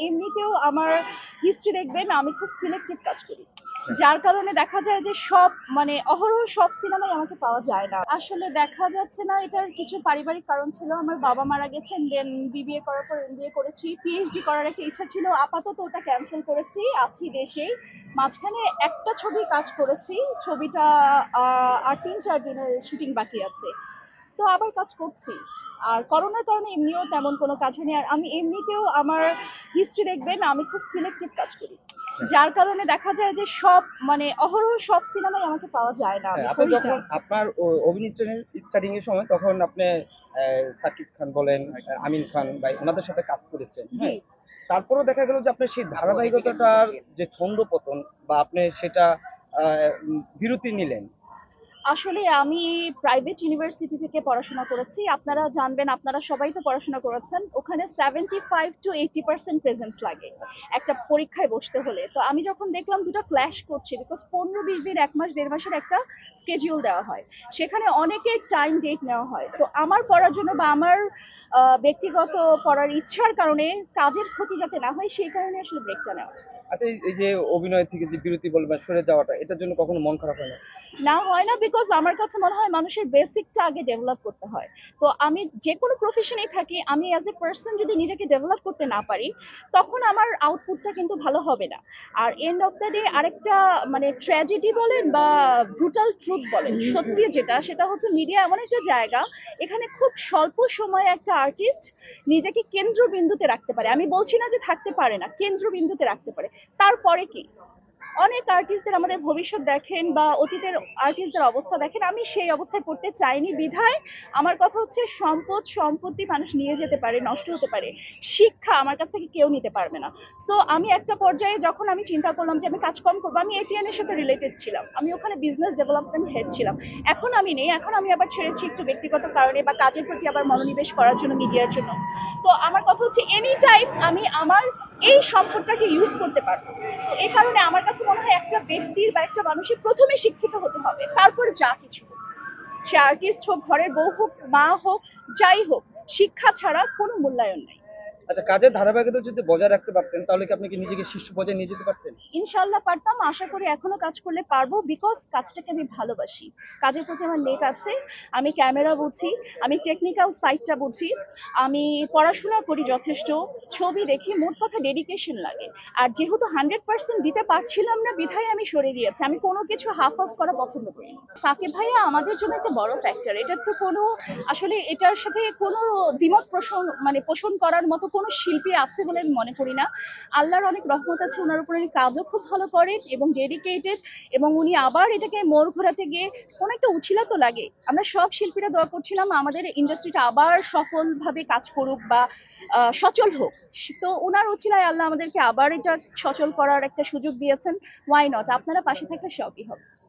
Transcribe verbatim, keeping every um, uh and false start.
এমনিতেও আমার হিস্ট্রি দেখবেন আমি খুব সিলেক্টিভ কাজ করি, যার কারণে দেখা যায় যে সব মানে অহরহ সব সিনেমাই আমাকে পাওয়া যায় না। আসলে দেখা যাচ্ছে না, এটার কিছু পারিবারিক কারণ ছিল। আমার বাবা মারা গেছেন, দেন বিবিএ করার পর এমবিএ করেছি, পিএইচডি করার একটা ইচ্ছা ছিল, আপাতত ওটা ক্যান্সেল করেছি, আছি দেশেই। মাঝখানে একটা ছবি কাজ করেছি, ছবিটা আহ, আর তিন চার দিনের শুটিং বাকি আছে, তো আবার কাজ করছি। আর করোনার কারণে এমনিও তেমন কোনো কাজ হয়নি। আর আমি এমনিতেও আমার হিস্ট্রি দেখবেন আমি খুব সিলেক্টিভ কাজ করি, যার কারণে দেখা যায় যে সব মানে অহরহ সব সিনেমাই আমাকে পাওয়া যায় না। হ্যাঁ, আমি আপনি করি যখন না। আপনার ও- অভিনয় স্টার্টিং এর সময় তখন আপনি আহ, সাকিব খান বলেন, আহ, আমিন খান ভাই ওনাদের সাথে কাজ করেছেন, জি। হ্যাঁ। তারপরেও দেখা গেল যে আপনার সেই ধারাবাহিকতাটার যে ছন্দ পতন বা আপনি সেটা আহ, উম, বিরতি নিলেন। আসলে আমি প্রাইভেট ইউনিভার্সিটি থেকে পড়াশোনা করেছি। আপনারা জানবেন, আপনারা সবাই তো পড়াশোনা করেছেন। ওখানে seventy five to eighty percent presence লাগে একটা পরীক্ষায় বসতে হলে। তো আমি যখন দেখলাম দুটো ক্ল্যাশ করছে, বিকজ পনেরো বিশ দিন এক মাস দেড় মাসের একটা স্কেডিউল দেওয়া হয়, সেখানে অনেকের টাইম ডেট নেওয়া হয়। তো আমার পড়ার জন্য বা আমার আহ, ব্যক্তিগত পড়ার ইচ্ছার কারণে কাজের ক্ষতি যাতে না হয় সেই কারণে আসলে ব্রেকটা নেওয়া। আচ্ছা, এই এই যে অভিনয় থেকে যে বিরতি বলবেন বা সরে যাওয়াটা, এটার জন্য কখনো মন খারাপ হয় না? না, হয় না, বিকজ আমার কাছে মনে হয় মানুষের বেসিকটা আগে ডেভেলপ করতে হয়। তো আমি যে কোনো প্রফেশনেই থাকি, আমি অ্যাজ এ পার্সন যদি নিজেকে ডেভেলপ করতে না পারি, তখন আমার আউটপুটটা কিন্তু ভালো হবে না। আর এন্ড অফ দ্য ডে আরেকটা মানে ট্র্যাজেডি বলেন বা ব্রুটাল ট্রুথ বলেন, সত্যি যেটা সেটা হচ্ছে মিডিয়া এমন একটা জায়গা, এখানে খুব স্বল্প সময়ে একটা আর্টিস্ট নিজেকে কেন্দ্রবিন্দুতে রাখতে পারে। আমি বলছি না যে থাকতে পারে না, কেন্দ্রবিন্দুতে রাখতে পারে। তারপরে কি অনেক আর্টিস্টদের আমাদের ভবিষ্যৎ দেখেন বা অতীতের আর্টিস্টদের অবস্থা দেখেন, আমি সেই অবস্থায় পড়তে চাইনি বিধায় আমার কথা হচ্ছে সম্পদ সম্পত্তি মানুষ নিয়ে যেতে পারে, নষ্ট হতে পারে, শিক্ষা আমার কাছ থেকে কেউ নিতে পারবে না। সো আমি একটা পর্যায়ে যখন আমি চিন্তা করলাম যে আমি কাজ কম করবো, আমি এটিএন এর সাথে রিলেটেড ছিলাম, আমি ওখানে বিজনেস ডেভেলপমেন্ট হেড ছিলাম। এখন আমি নেই, এখন আমি আবার ছেড়েছি একটু ব্যক্তিগত কারণে বা কাজের প্রতি আবার মনোনিবেশ করার জন্য, মিডিয়ার জন্য। তো আমার কথা হচ্ছে এনি টাইম আমি আমার এই সম্পদটাকে ইউজ করতে পারবো। তো এই কারণে আমার কাছে মনে হয় একটা ব্যক্তির বা একটা মানুষের প্রথমে শিক্ষিত হতে হবে, তারপর যা কিছু হোক, সে আর্টিস্ট হোক, ঘরের বউ হোক, মা হোক, যাই হোক, শিক্ষা ছাড়া কোনো মূল্যায়ন নাই। আচ্ছা, কাজের ধারাবাহিকতা যদি বজায় রাখতে পারতেন তাহলে কি আপনি কি নিজেকে শীর্ষ পর্যায়ে নিয়ে যেতে পারতেন? ইনশাল্লাহ পারতাম, আশা করি এখনো কাজ করলে পারবো, বিকজ কাজটাকে আমি ভালোবাসি, কাজের প্রতি আমার নেক আছে। আমি ক্যামেরা বুঝি, আমি টেকনিক্যাল সাইডটা বুঝি, আমি পড়াশোনা করি যথেষ্ট, ছবি দেখি, মোট কথা ডেডিকেশন লাগে। আর যেহেতু হান্ড্রেড পার্সেন্ট দিতে পারছিলাম না বিধায় আমি সরে গিয়েছি, আমি কোনো কিছু হাফ হাফ করা পছন্দ করি না। সাকিব ভাইয়া আমাদের জন্য একটা বড় ফ্যাক্টর, এটার তো কোনো আসলে এটার সাথে কোনো দ্বিমত পোষণ মানে পোষণ করার মতো কোনো শিল্পী আছে বলে আমি মনে করি না। আল্লাহর অনেক রহমত আছে, ওনার উপর উনি কাজও খুব ভালো করেন এবং ডেডিকেটেড, এবং উনি আবার এটাকে মোড় ঘোরাতে গিয়ে কোনো একটা উছিলা তো লাগে। আমরা সব শিল্পীরা দোয়া করছিলাম আমাদের ইন্ডাস্ট্রিটা আবার সফলভাবে কাজ করুক বা আহ, সচল হোক। তো ওনার উছিলায় আল্লাহ আমাদেরকে আবার এটা সচল করার একটা সুযোগ দিয়েছেন। ওয়াই নট, আপনারা পাশে থাকলে সবই হবে।